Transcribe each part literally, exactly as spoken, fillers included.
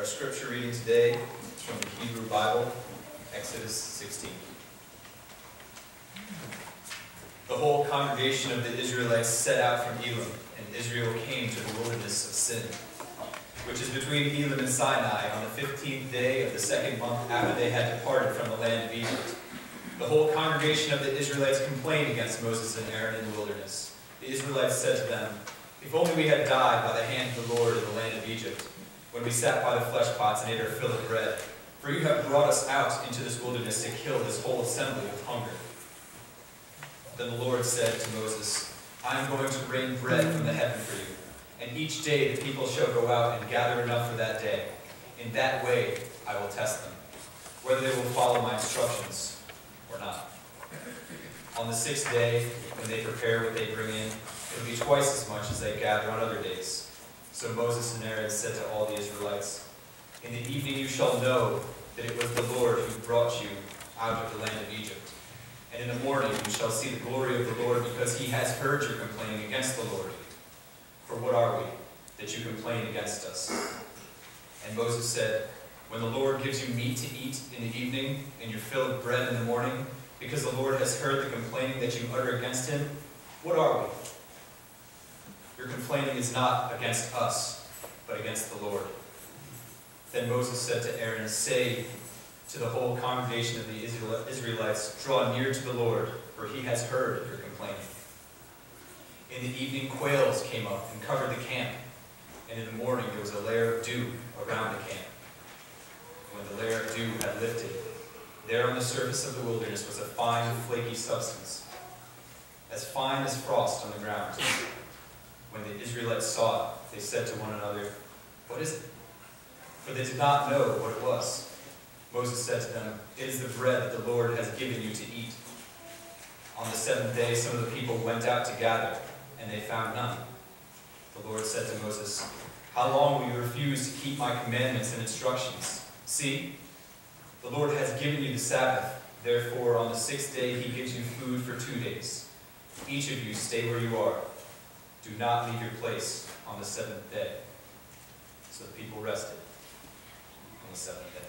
scripture reading today is from the Hebrew Bible, Exodus sixteen. The whole congregation of the Israelites set out from Elim, and Israel came to the wilderness of Sin, which is between Elim and Sinai, on the fifteenth day of the second month after they had departed from the land of Egypt. The whole congregation of the Israelites complained against Moses and Aaron in the wilderness. The Israelites said to them, "If only we had died by the hand of the Lord in the land of Egypt, when we sat by the flesh pots and ate our fill of bread. For you have brought us out into this wilderness to kill this whole assembly with hunger." Then the Lord said to Moses, "I am going to rain bread from the heaven for you, and each day the people shall go out and gather enough for that day. In that way I will test them, whether they will follow my instructions or not. On the sixth day, when they prepare what they bring in, it will be twice as much as they gather on other days." So Moses and Aaron said to all the Israelites, "In the evening you shall know that it was the Lord who brought you out of the land of Egypt. And in the morning you shall see the glory of the Lord, because he has heard your complaining against the Lord. For what are we, that you complain against us?" And Moses said, "When the Lord gives you meat to eat in the evening, and your fill of bread in the morning, because the Lord has heard the complaining that you utter against him, what are we? Your complaining is not against us, but against the Lord." Then Moses said to Aaron, "Say to the whole congregation of the Israelites, 'Draw near to the Lord, for he has heard your complaining.'" In the evening quails came up and covered the camp, and in the morning there was a layer of dew around the camp. When the layer of dew had lifted, there on the surface of the wilderness was a fine, flaky substance, as fine as frost on the ground. When the Israelites saw it, they said to one another, "What is it?" For they did not know what it was. Moses said to them, "It is the bread that the Lord has given you to eat." On the seventh day some of the people went out to gather, and they found none. The Lord said to Moses, "How long will you refuse to keep my commandments and instructions? See, the Lord has given you the Sabbath. Therefore on the sixth day he gives you food for two days. Each of you stay where you are. Do not leave your place on the seventh day." So the people rested on the seventh day.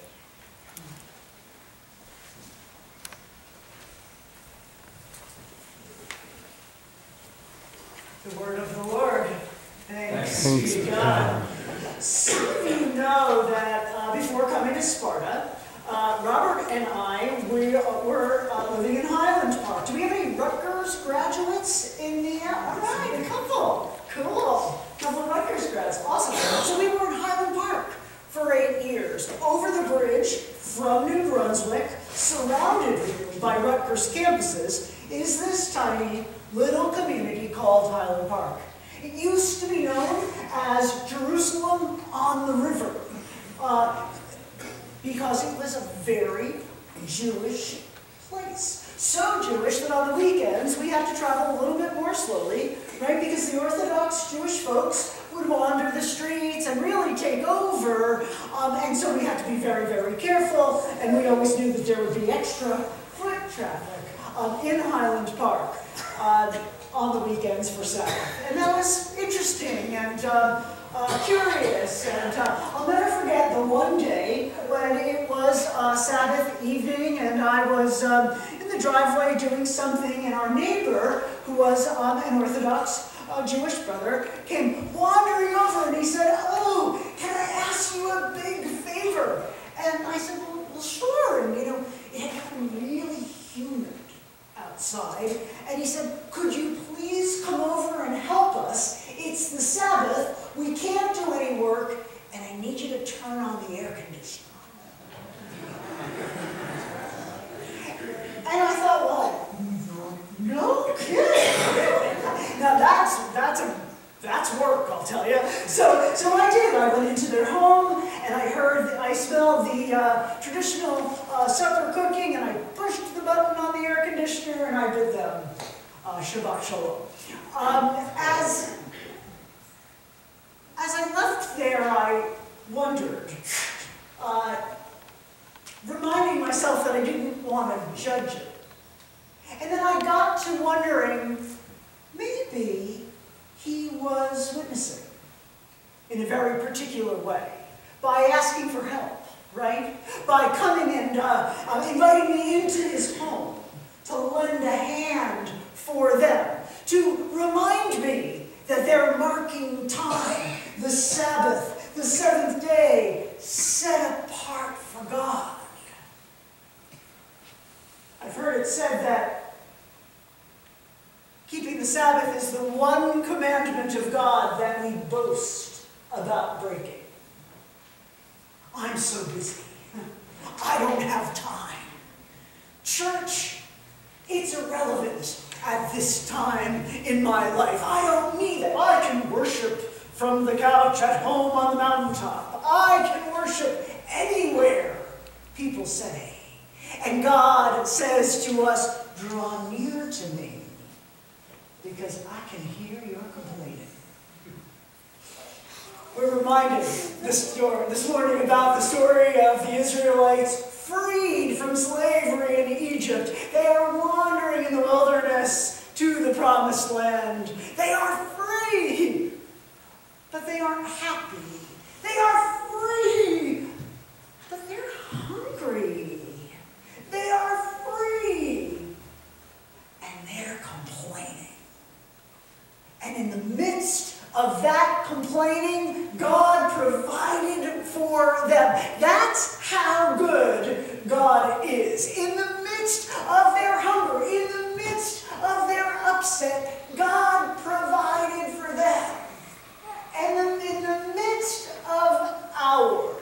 The word of the Lord. Thanks be to God. Some of you know that uh, before coming to Sparta, uh, Robert and I, we uh, were uh, living in Highland Park. Do we have any Rutgers graduates in the, uh, all right, a couple. Cool. A couple of Rutgers grads. Awesome. So we were in Highland Park for eight years. Over the bridge from New Brunswick, surrounded by Rutgers campuses, is this tiny little community called Highland Park. It used to be known as Jerusalem on the River, uh, because it was a very Jewish place. So Jewish that on the weekends we had to travel a little bit more slowly, right? Because the Orthodox Jewish folks would wander the streets and really take over, um, and so we had to be very, very careful, and we always knew that there would be extra foot traffic um, in Highland Park uh, on the weekends for Sabbath. And that was interesting and uh, uh, curious, and uh, I'll never forget the one day when it was uh, Sabbath evening and I was um, in the driveway doing something, and our neighbor, who was um, an Orthodox uh, Jewish brother, came wandering over and he said, "Oh, can I ask you a big favor?" And I said, well, well sure. And you know, it had gotten really humid outside, and he said, "Could you please come over and help us? It's the Sabbath, we can't do any work, and I need you to turn on the air conditioner." And I thought, well, no kidding. Now that's that's a that's work, I'll tell you. So so I did. I went into their home, and I heard, I smelled the uh, traditional uh, supper cooking, and I pushed the button on the air conditioner, and I bid them uh, Shabbat Shalom. Um, as as I left there, I wondered, uh, reminding myself that I didn't want to judge it. And then I got to wondering, maybe he was witnessing in a very particular way. by asking for help, right? By coming and uh, uh, inviting me into his home to lend a hand for them, to remind me that they're marking time, the Sabbath, the seventh day, set apart for God. I've heard it said that keeping the Sabbath is the one commandment of God that we boast about breaking. I'm so busy. I don't have time. Church, it's irrelevant at this time in my life. I don't need it. I can worship from the couch at home on the mountaintop. I can worship anywhere, people say. And God says to us, draw near to me, because I can hear your complaining. We're reminded this, story, this morning about the story of the Israelites freed from slavery in Egypt. They are wandering in the wilderness to the promised land. They are free, but they aren't happy. They are free, but they're hungry. They are free, and they're complaining. And in the midst of that complaining, God provided for them. That's how good God is. In the midst of their hunger, in the midst of their upset, God provided for them. And in the midst of our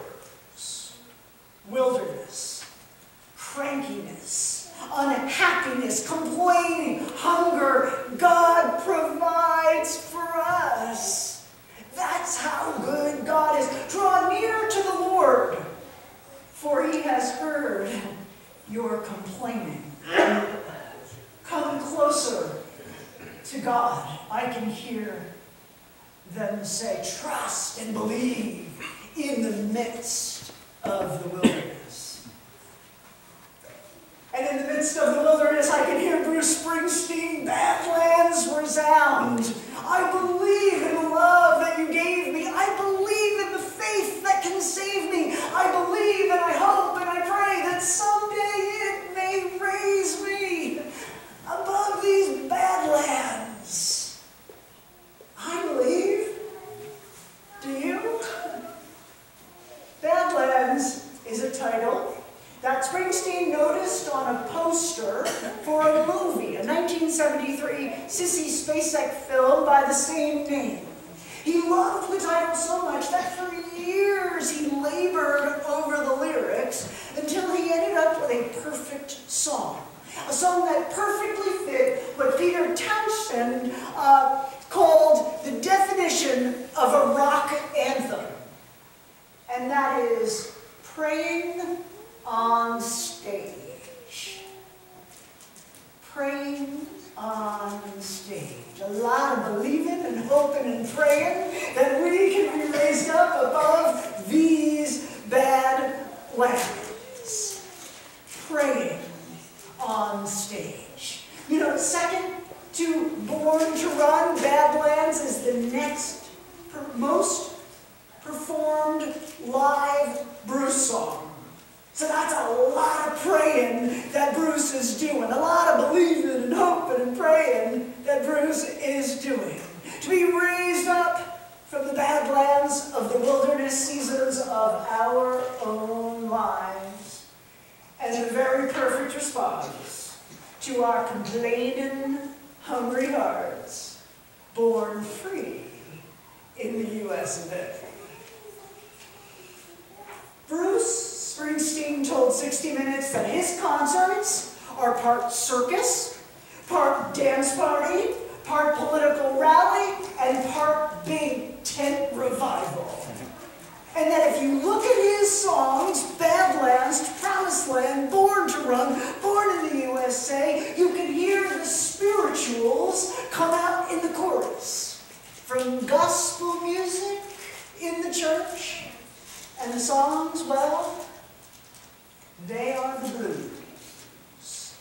wilderness, crankiness, unhappiness, complaining, hunger, God provides for us. That's how good God is. Draw near to the Lord, for he has heard your complaining. Come closer to God. I can hear them say, trust and believe in the midst of the wilderness. And in the midst of the wilderness, I can hear Bruce Springsteen, Badlands resound. I believe in the love that you gave me. I believe in the faith that can save me. I believe and I hope and I pray that someday it may raise me above these badlands. I believe. Do you? Badlands is a title that Springsteen noticed on a poster for a movie, a nineteen seventy-three Sissy Spacek film by the same name. He loved the title so much that for years he labored over the lyrics until he ended up with a perfect song. A song that perfectly fit what Peter Townshend uh, called the definition of a rock anthem. And that is praying on stage. Praying on stage. A lot of believing and hoping and praying that we can be raised up above these bad lands. Praying on stage. You know, second to Born to Run, Badlands is the next per most performed live Bruce song. So that's a lot of praying that Bruce is doing, a lot of believing and hoping and praying that Bruce is doing. To be raised up from the badlands of the wilderness seasons of our own lives as a very perfect response to our complaining, hungry hearts, born free in the U S of A. Bruce Springsteen told sixty minutes that his concerts are part circus, part dance party, part political rally, and part big tent revival. And that if you look at his songs, Badlands, Promised Land, Born to Run, Born in the U S A, you can hear the spirituals come out in the chorus. From gospel music in the church, and the songs, well, they are the blues,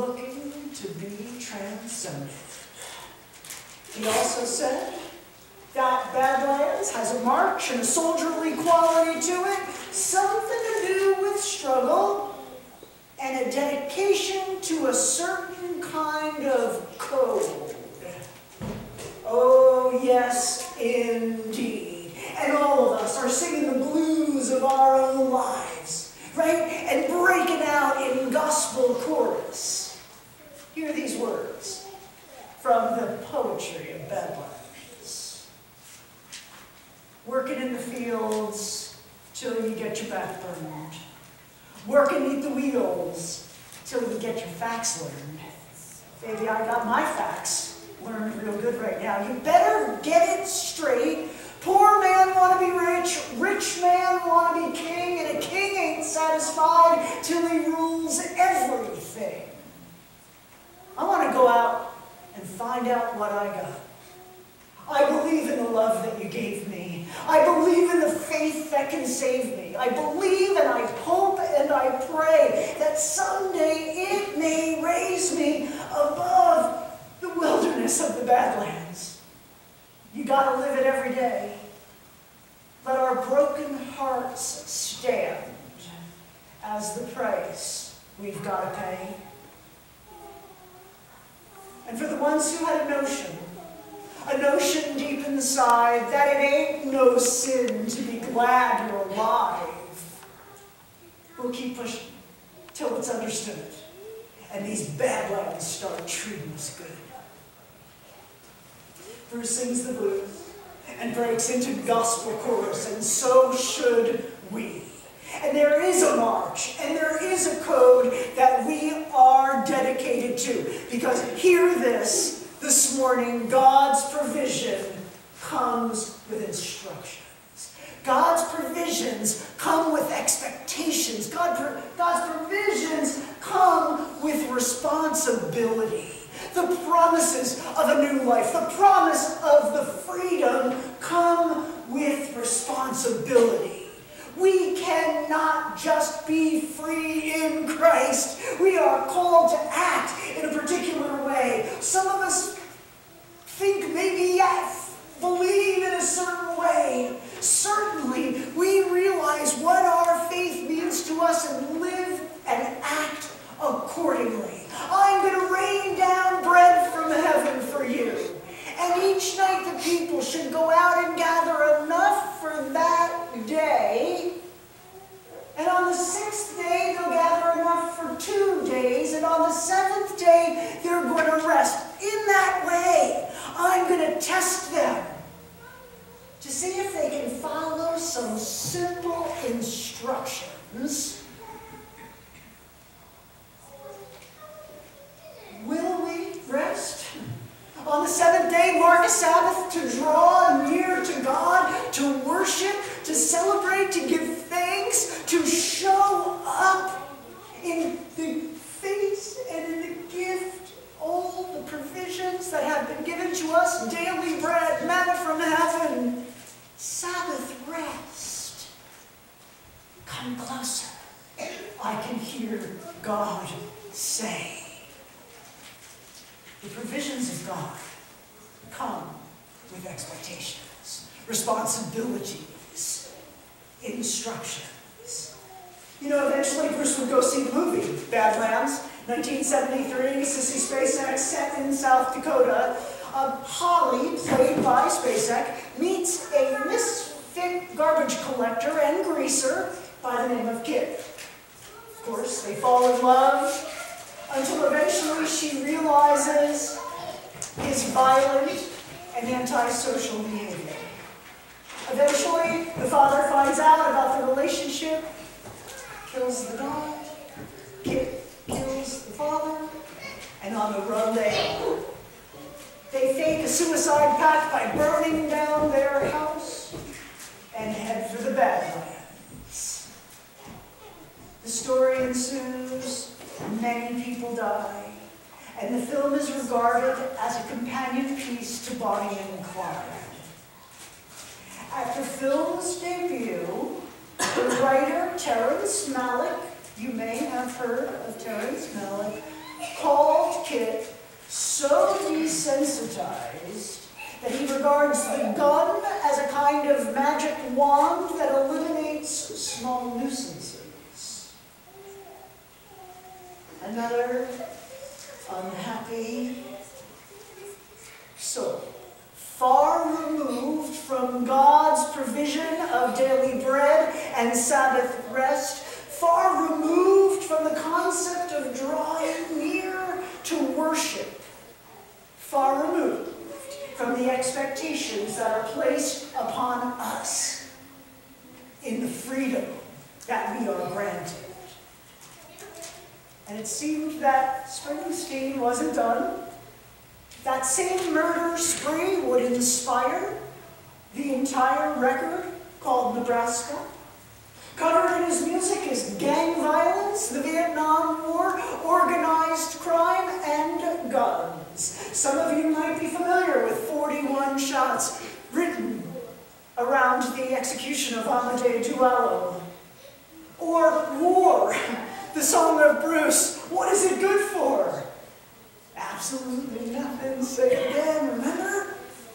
looking to be transcended. He also said That Badlands has a march and a soldierly quality to it, something to do with struggle, and a dedication to a certain kind of code. Oh, yes, indeed. And all of us are singing the blues of our own lives, right? And breaking out in gospel chorus. Hear these words from the poetry of Badlands. Working in the fields till you get your back burned. Working at the wheels till you get your facts learned. Baby, I got my facts learned real good right now. You better get it straight. Poor man want to be rich, rich man want to be king, and a king ain't satisfied till he rules everything. I want to go out and find out what I got. I believe in the love that you gave me. I believe in the faith that can save me. I believe and I hope and I pray that someday it may raise me above the wilderness of the Badlands. You gotta live it every day. Let our broken hearts stand as the price we've gotta pay. And for the ones who had a notion, a notion deep inside that it ain't no sin to be glad you're alive, we'll keep pushing till it's understood and these Badlands start treating us good. Bruce sings the blues and breaks into gospel chorus, and so should we. And there is a march, and there is a code that we are dedicated to. Because hear this, this morning, God's provision comes with instructions. God's provisions come with expectations. God, God's provisions come with responsibility. The promises of a new life, the promise of the freedom come with responsibility. We cannot just be free in Christ. We are called to act in a particular way. Some of us think maybe yes, believe in a certain way. Certainly, we realize what our faith means to us and live and act accordingly. I'm going to rain down bread from heaven for you. And each night the people should go out and gather enough for that day. And on the sixth day, they'll gather enough for two days. And on the seventh day, they're going to rest. In that way, I'm going to test them to see if they can follow some simple instructions. Will we rest? On the seventh day, mark a Sabbath to draw near to God, to worship, to celebrate, to give thanks, to show up in the face and in the gift, all the provisions that have been given to us, daily bread, manna from heaven, Sabbath rest. Come closer. I can hear God say. The provisions of God come with expectations, responsibilities, instructions. You know, eventually Bruce would go see the movie, Badlands, nineteen seventy-three, Sissy Spacek, set in South Dakota. Um, Holly, played by Spacek, meets a misfit garbage collector and greaser by the name of Kid. Of course, they fall in love, until eventually she realizes his violent and antisocial behavior. Eventually, the father finds out about the relationship, kills the dog, Kit kills the father, and on the run they are. They fake a suicide pact by burning down their house and head for the Badlands. The story ensues. Many people die, and the film is regarded as a companion piece to Bonnie and Clyde. At the film's debut, the writer Terrence Malick, you may have heard of Terrence Malick, called Kit so desensitized that he regards the gun kind of magic wand that eliminates small nuisances. Another unhappy soul, far removed from God's provision of daily bread and Sabbath rest, far removed from the concept of drawing near to worship, far removed from the expectations that are placed upon us in the freedom that we are granted. And it seemed that Springsteen wasn't done. That same murder spree would inspire the entire record called Nebraska. Covered in his music is gang violence, the Vietnam War, organized crime, and guns. Some of you might be familiar with forty-one Shots, written around the execution of Amadei Dualo. Or War, the song of Bruce, what is it good for? Absolutely nothing, say it again, remember?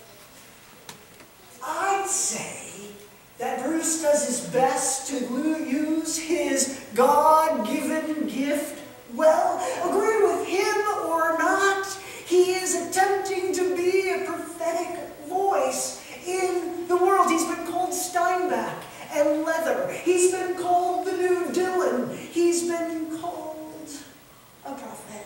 I'd say that Bruce does his best to use his God-given gift well. Agree with him or not, he is attempting to be a prophetic voice in the world. He's been called Steinbeck and Leather. He's been called the new Dylan. He's been called a prophet.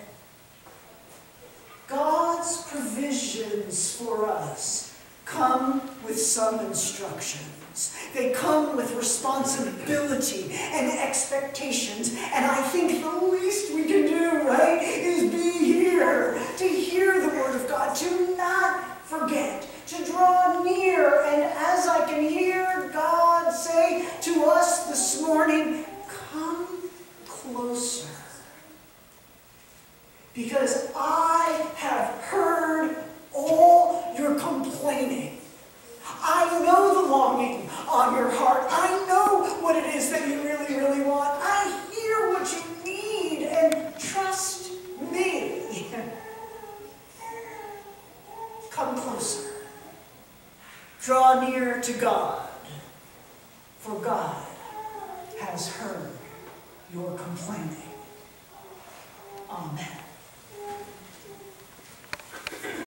God's provisions for us come with some instructions. They come with responsibility and expectations. And I think the least we can do, right, is be here to hear the Word of God, to not forget, to draw near. And as I can hear God say to us this morning, come closer. Because I have heard all your complaining. I know the longing on your heart. I know what it is that you really, really want. I hear what you need, and trust me. Come closer. Draw near to God, for God has heard your complaining. Amen.